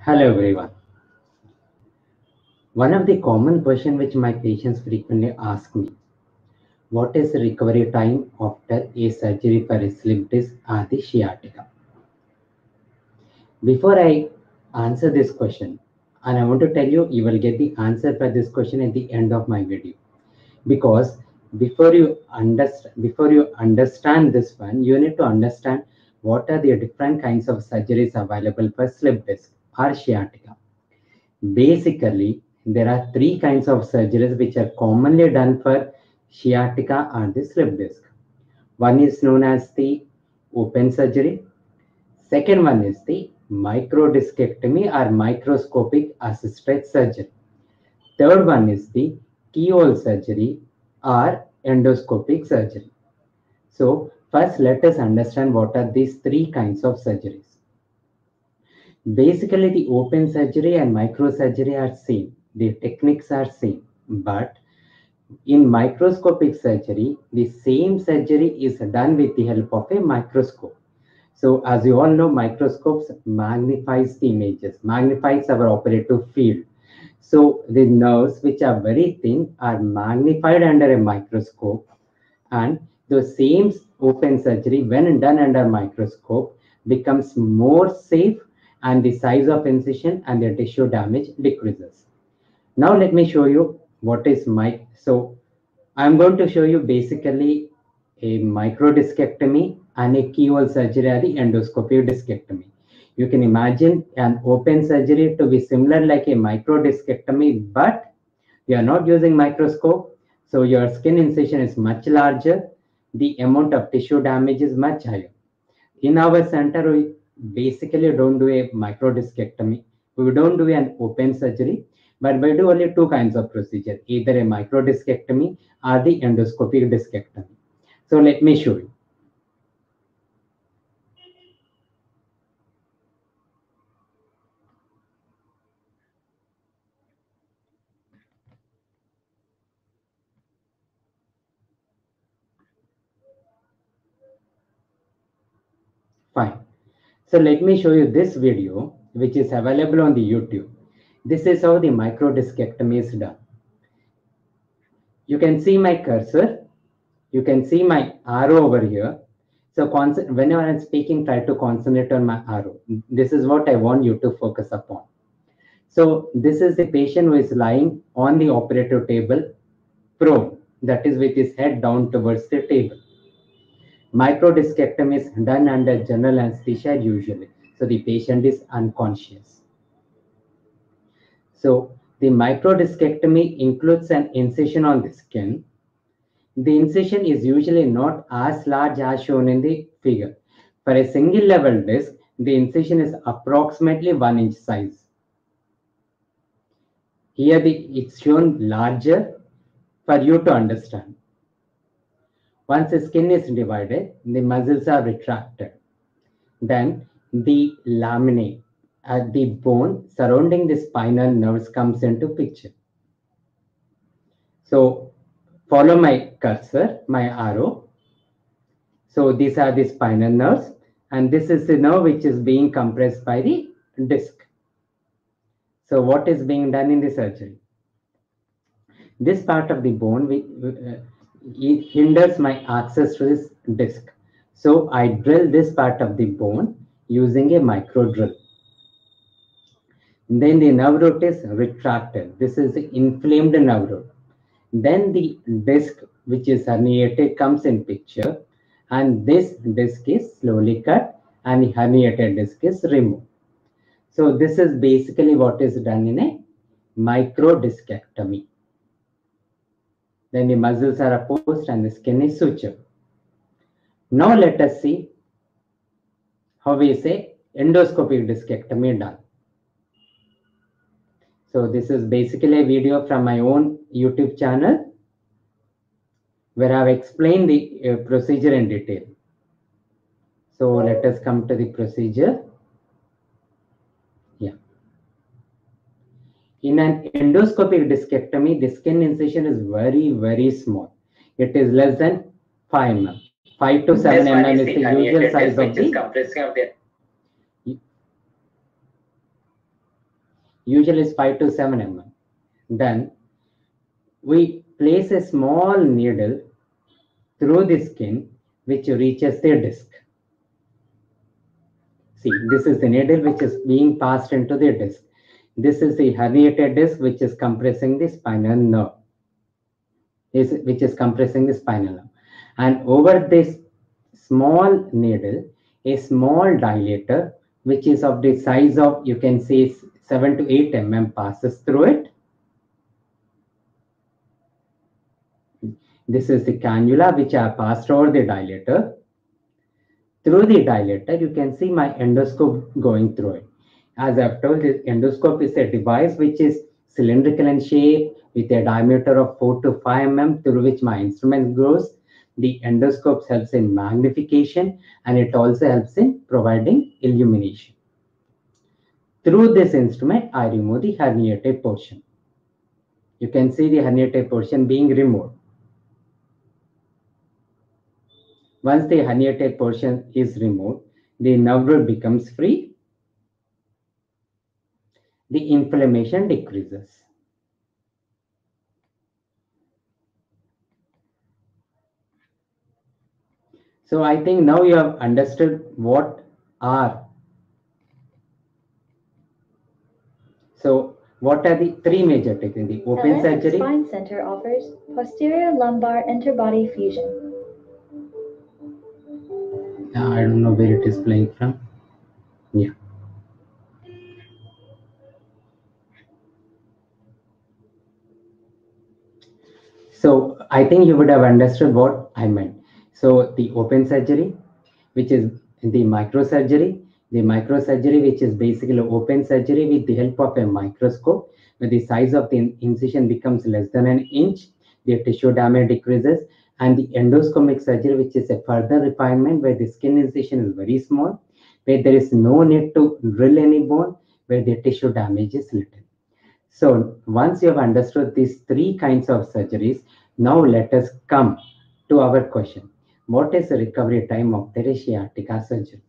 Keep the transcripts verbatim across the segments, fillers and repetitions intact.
Hello everyone. One of the common questions which my patients frequently ask me, what is the recovery time after a surgery for a slip disc or the sciatica? Before I answer this question, and I want to tell you, you will get the answer for this question at the end of my video. Because before you understand, before you understand this one, you need to understand what are the different kinds of surgeries available for slip disc or sciatica. Basically, there are three kinds of surgeries which are commonly done for sciatica or the slip disc. One is known as the open surgery. Second one is the microdiscectomy or microscopic assisted surgery. Third one is the keyhole surgery or endoscopic surgery. So first let us understand what are these three kinds of surgeries. Basically, the open surgery and microsurgery are same. The techniques are same. But in microscopic surgery, the same surgery is done with the help of a microscope. So as you all know, microscopes magnifies the images, magnifies our operative field. So the nerves which are very thin are magnified under a microscope, and the same open surgery when done under microscope becomes more safe, and the size of incision and the tissue damage decreases. Now let me show you what is mic. So I'm going to show you basically a microdiscectomy and a keyhole surgery or the endoscopic discectomy. You can imagine an open surgery to be similar like a microdiscectomy, but we are not using microscope, so your skin incision is much larger. The amount of tissue damage is much higher. In our center, we basically don't do a microdiscectomy. We don't do an open surgery, but we do only two kinds of procedure, either a microdiscectomy or the endoscopic discectomy. So let me show you. Fine. So let me show you this video, which is available on the YouTube. This is how the microdiscectomy is done. You can see my cursor. You can see my arrow over here. So whenever I'm speaking, try to concentrate on my arrow. This is what I want you to focus upon. So this is the patient who is lying on the operative table, prone, that is with his head down towards the table. Microdiscectomy is done under general anesthesia usually. So the patient is unconscious. So the microdiscectomy includes an incision on the skin. The incision is usually not as large as shown in the figure. For a single level disc, the incision is approximately one inch size. Here the, it's shown larger for you to understand. Once the skin is divided, the muscles are retracted. Then the laminae at the bone surrounding the spinal nerves comes into picture. So follow my cursor, my arrow. So these are the spinal nerves, and this is the nerve which is being compressed by the disc. So what is being done in the surgery? This part of the bone uh, it hinders my access to this disc. So I drill this part of the bone using a micro drill. Then the nerve root is retracted. This is the inflamed nerve root. Then the disc, which is herniated, comes in picture, and this disc is slowly cut and the herniated disc is removed. So this is basically what is done in a microdiscectomy. Then the muscles are opposed and the skin is sutured. Now let us see how we say endoscopic discectomy done. So this is basically a video from my own YouTube channel where I've explained the uh, procedure in detail. So let us come to the procedure. Yeah. In an endoscopic discectomy, the skin incision is very, very small. It is less than five millimeters. five to seven millimeters is the usual size of the. usually is five to seven millimeters. Then we place a small needle through the skin which reaches the disc. See, this is the needle which is being passed into the disc. This is the herniated disc which is compressing the spinal nerve, is, which is compressing the spinal nerve. And over this small needle, a small dilator which is of the size of, you can say, seven to eight millimeters passes through it. This is the cannula which I passed over the dilator. Through the dilator, you can see my endoscope going through it. As I've told you, endoscope is a device which is cylindrical in shape with a diameter of four to five millimeters through which my instrument goes. The endoscope helps in magnification and it also helps in providing illumination. Through this instrument, I remove the herniated portion. You can see the herniated portion being removed. Once the herniated portion is removed, the nerve root becomes free. The inflammation decreases. So I think now you have understood what are. So what are the three major techniques? The open Atlantic surgery. Spine Center offers posterior lumbar interbody fusion. I don't know where it is playing from. Yeah. So I think you would have understood what I meant. So the open surgery, which is the microsurgery, the microsurgery, which is basically open surgery with the help of a microscope, where the size of the incision becomes less than an inch, the tissue damage decreases, and the endoscopic surgery, which is a further refinement where the skin incision is very small, where there is no need to drill any bone, where the tissue damage is little. So once you have understood these three kinds of surgeries, now let us come to our question. What is the recovery time of sciatica surgery?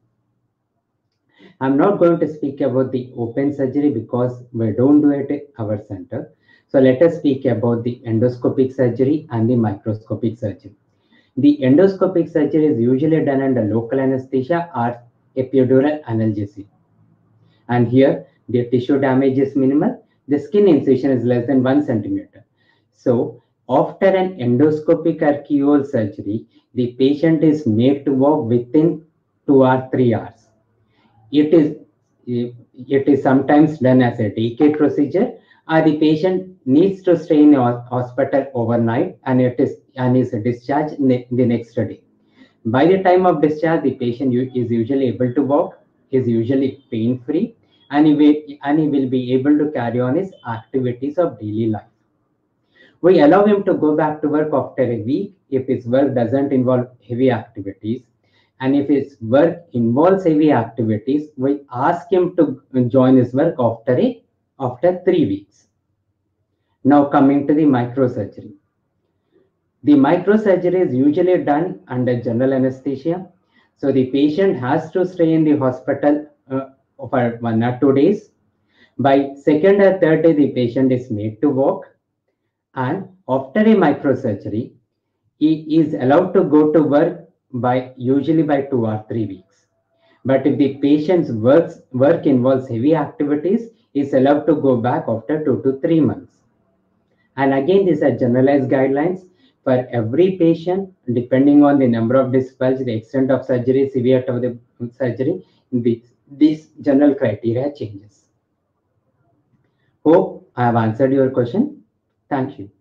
I'm not going to speak about the open surgery because we don't do it at our center. So let us speak about the endoscopic surgery and the microscopic surgery. The endoscopic surgery is usually done under local anesthesia or epidural analgesia. And here the tissue damage is minimal. The skin incision is less than one centimeter. So after an endoscopic or keyhole surgery, the patient is made to walk within two or three hours. It is, it is sometimes done as a day care procedure, or the patient needs to stay in a hospital overnight and it is and is discharged the next day. By the time of discharge, the patient is usually able to walk, is usually pain-free, and he will, and he will be able to carry on his activities of daily life. We allow him to go back to work after a week if his work doesn't involve heavy activities. And if his work involves heavy activities, we ask him to join his work after, a, after three weeks. Now coming to the microsurgery. The microsurgery is usually done under general anesthesia. So the patient has to stay in the hospital uh, for one or two days. By second or third day, the patient is made to walk. And after a microsurgery, he is allowed to go to work by usually by two or three weeks. But if the patient's works, work involves heavy activities, he is allowed to go back after two to three months. And again, these are generalized guidelines for every patient, depending on the number of disc bulge, the extent of surgery, severity of the surgery, this, this general criteria changes. Hope I have answered your question. Thank you.